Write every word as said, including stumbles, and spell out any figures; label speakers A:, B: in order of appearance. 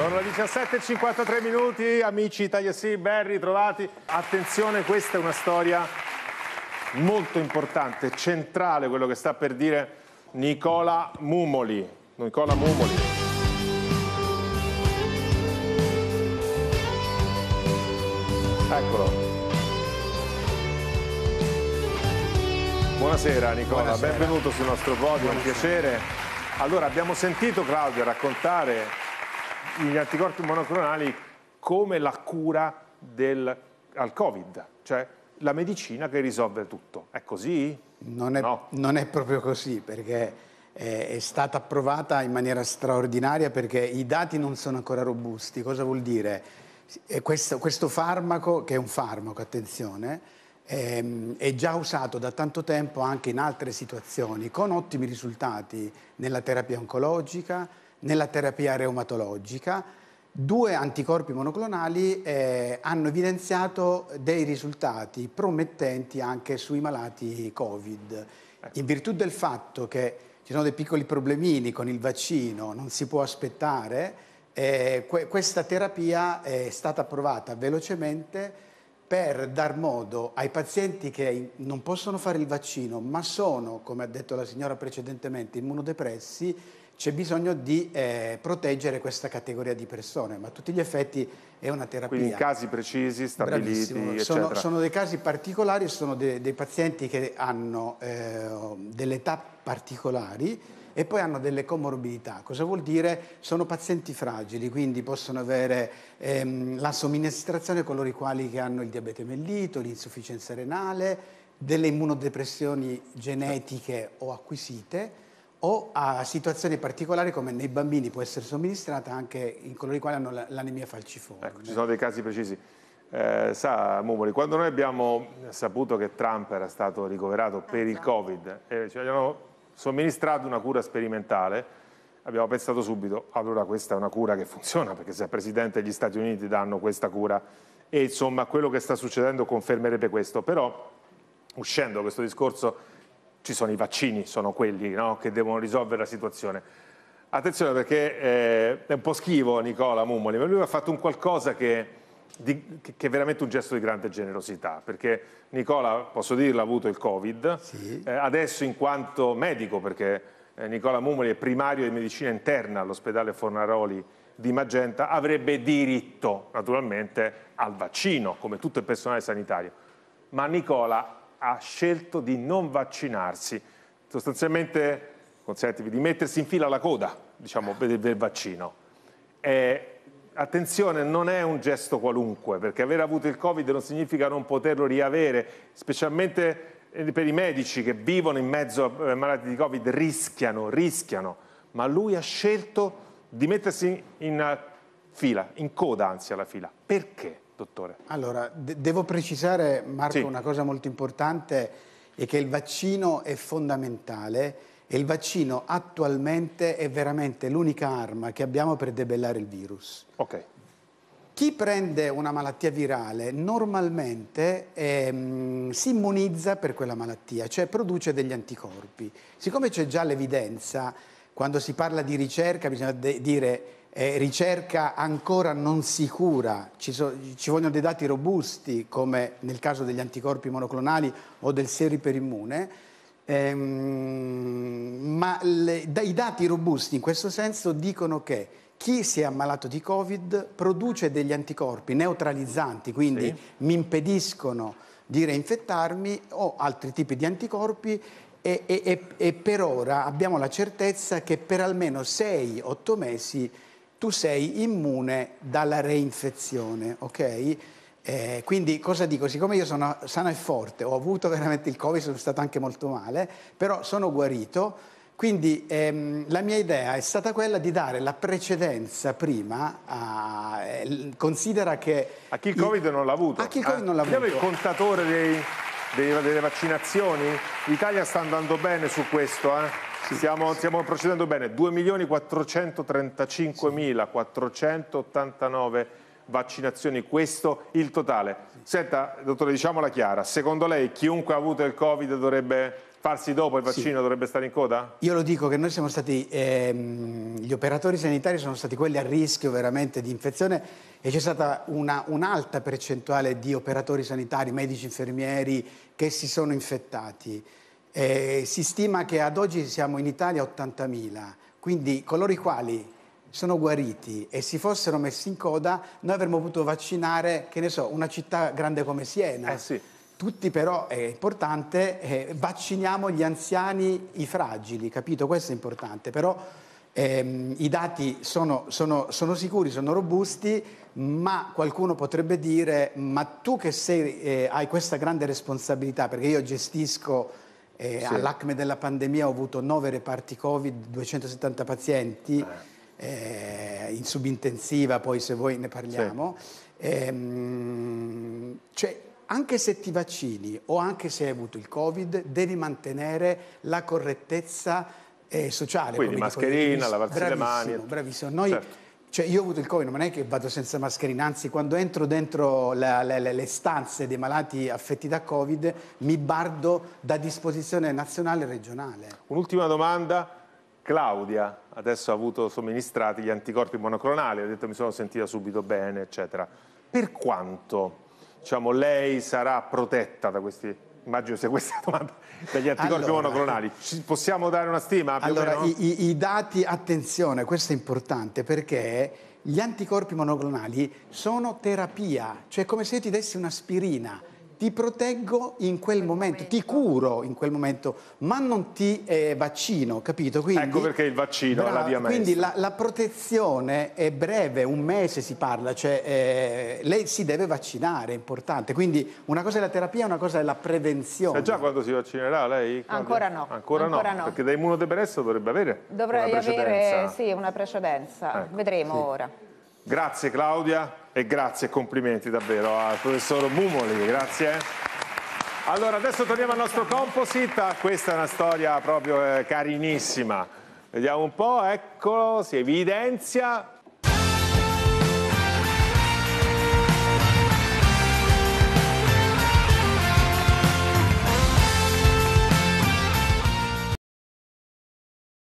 A: Sono le diciassette e cinquantatré minuti, amici Italia Sì, ben ritrovati. Attenzione, questa è una storia molto importante, centrale, quello che sta per dire Nicola Mumoli. Nicola Mumoli. Eccolo. Buonasera Nicola, Buonasera. Benvenuto sul nostro podio, è un piacere. Allora, abbiamo sentito Claudio raccontare gli anticorpi monoclonali come la cura del, al Covid, cioè la medicina che risolve tutto. È così?
B: Non è,
A: no.
B: non è proprio così, perché è, è stata approvata in maniera straordinaria perché i dati non sono ancora robusti. Cosa vuol dire? Questo, questo farmaco, che è un farmaco, attenzione, è, è già usato da tanto tempo anche in altre situazioni, con ottimi risultati nella terapia oncologica, nella terapia reumatologica. Due anticorpi monoclonali eh, hanno evidenziato dei risultati promettenti anche sui malati Covid. In virtù del fatto che ci sono dei piccoli problemini con il vaccino, non si può aspettare, eh, que questa terapia è stata approvata velocemente per dar modo ai pazienti che non possono fare il vaccino, ma sono, come ha detto la signora precedentemente, immunodepressi. C'è bisogno di eh, proteggere questa categoria di persone, ma a tutti gli effetti è una terapia.
A: Quindi in casi precisi, stabiliti, eccetera.
B: Sono, sono dei casi particolari, sono de, dei pazienti che hanno eh, delle età particolari e poi hanno delle comorbidità. Cosa vuol dire? Sono pazienti fragili, quindi possono avere ehm, la somministrazione coloro i quali che hanno il diabete mellito, l'insufficienza renale, delle immunodepressioni genetiche o acquisite, o a situazioni particolari come nei bambini può essere somministrata anche in coloro i quali hanno l'anemia falciforme.
A: Ecco, ci sono dei casi precisi. Eh, sa Mumoli, quando noi abbiamo saputo che Trump era stato ricoverato per il Covid e ci hanno somministrato una cura sperimentale, abbiamo pensato subito, allora questa è una cura che funziona, perché se il Presidente degli Stati Uniti danno questa cura e insomma quello che sta succedendo confermerebbe questo. Però, uscendo da questo discorso, ci sono i vaccini, sono quelli, no, che devono risolvere la situazione. Attenzione, perché eh, è un po' schivo Nicola Mumoli, ma lui ha fatto un qualcosa che, di, che è veramente un gesto di grande generosità, perché Nicola, posso dirlo, ha avuto il Covid,
B: sì.
A: eh, adesso in quanto medico, perché eh, Nicola Mumoli è primario di medicina interna all'ospedale Fornaroli di Magenta, avrebbe diritto naturalmente al vaccino, come tutto il personale sanitario. Ma Nicola ha scelto di non vaccinarsi, sostanzialmente, consentimi, di mettersi in fila alla coda, diciamo, del, del vaccino. E, attenzione, non è un gesto qualunque, perché aver avuto il Covid non significa non poterlo riavere, specialmente per i medici che vivono in mezzo a malati di Covid, rischiano, rischiano, ma lui ha scelto di mettersi in fila, in coda anzi alla fila. Perché? Dottore.
B: Allora, de devo precisare, Marco,
A: sì.
B: una cosa molto importante è che il vaccino è fondamentale e il vaccino attualmente è veramente l'unica arma che abbiamo per debellare il virus.
A: Ok.
B: Chi prende una malattia virale normalmente ehm, si immunizza per quella malattia, cioè produce degli anticorpi. Siccome c'è già l'evidenza, quando si parla di ricerca bisogna dire Eh, ricerca ancora non sicura, ci, so, ci vogliono dei dati robusti come nel caso degli anticorpi monoclonali o del sero iperimmune, ehm, ma le, i dati robusti in questo senso dicono che chi si è ammalato di Covid produce degli anticorpi neutralizzanti, quindi sì. mi impediscono di reinfettarmi, o altri tipi di anticorpi. E, e, e per ora abbiamo la certezza che per almeno sei otto mesi tu sei immune dalla reinfezione, ok? Eh, quindi cosa dico? Siccome io sono sano e forte, ho avuto veramente il Covid, sono stato anche molto male, però sono guarito, quindi ehm, la mia idea è stata quella di dare la precedenza prima a... Eh, considera che...
A: A chi il Covid non l'ha avuto.
B: A chi il Covid eh? non l'ha avuto.
A: Abbiamo il contatore dei, dei, delle vaccinazioni? L'Italia sta andando bene su questo, eh? Sì, stiamo, sì. stiamo procedendo bene. due milioni quattrocentotrentacinquemilaquattrocentottantanove vaccinazioni, questo il totale. Senta, dottore, diciamola chiara, secondo lei chiunque ha avuto il Covid dovrebbe farsi dopo il vaccino sì. dovrebbe stare in coda?
B: Io lo dico che noi siamo stati, ehm, gli operatori sanitari sono stati quelli a rischio veramente di infezione e c'è stata una, un'alta percentuale di operatori sanitari, medici, infermieri che si sono infettati. Eh, si stima che ad oggi siamo in Italia ottantamila, quindi coloro i quali sono guariti e si fossero messi in coda, noi avremmo potuto vaccinare, che ne so, una città grande come Siena.
A: Eh sì.
B: Tutti però, è importante, eh, vacciniamo gli anziani, i fragili, capito? Questo è importante, però ehm, i dati sono, sono, sono sicuri, sono robusti, ma qualcuno potrebbe dire, ma tu che sei, eh, hai questa grande responsabilità, perché io gestisco, eh, sì. all'acme della pandemia ho avuto nove reparti Covid, duecentosettanta pazienti, eh. Eh, in subintensiva, poi se vuoi ne parliamo, sì. ehm, cioè, anche se ti vaccini o anche se hai avuto il Covid, devi mantenere la correttezza eh, sociale.
A: Quindi
B: come
A: mascherina,
B: dico,
A: lavarsi le mani.
B: Bravissimo. Noi,
A: certo.
B: cioè, io ho avuto il Covid, non è che vado senza mascherina, anzi quando entro dentro la, la, le stanze dei malati affetti da Covid mi bardo da disposizione nazionale e regionale.
A: Un'ultima domanda. Claudia adesso ha avuto somministrati gli anticorpi monoclonali, ha detto mi sono sentita subito bene, eccetera. Per quanto, diciamo, lei sarà protetta da questi, immagino sia questa la domanda, dagli anticorpi allora, monoclonali? Ci possiamo dare una stima? Più
B: allora,
A: o meno?
B: I, i dati, attenzione, questo è importante perché gli anticorpi monoclonali sono terapia, cioè come se io ti dessi un'aspirina. Ti proteggo in quel momento, ti curo in quel momento, ma non ti eh, vaccino, capito? Quindi,
A: ecco perché il vaccino
B: bravo,
A: è la via maestra.
B: Quindi la, la protezione è breve, un mese si parla, cioè eh, lei si deve vaccinare, è importante. Quindi una cosa è la terapia, una cosa è la prevenzione.
A: Sa già quando si vaccinerà lei?
C: Ancora no.
A: Ancora, Ancora no, no, perché da immunodepresso dovrebbe avere
C: Dovrei
A: una precedenza.
C: avere sì, una precedenza, ecco. Vedremo sì. ora.
A: Grazie Claudia e grazie e complimenti davvero al professor Mumoli, grazie. Allora adesso torniamo al nostro composite, questa è una storia proprio eh, carinissima, vediamo un po', eccolo, si evidenzia